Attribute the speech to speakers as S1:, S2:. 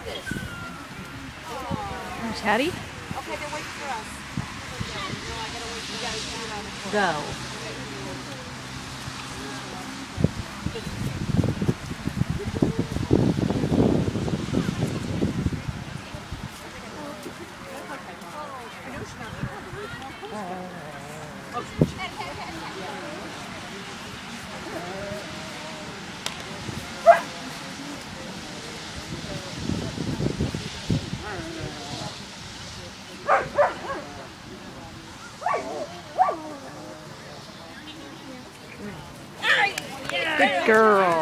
S1: There's Hattie.
S2: Okay, they're waiting for us.
S1: Go. Good girl.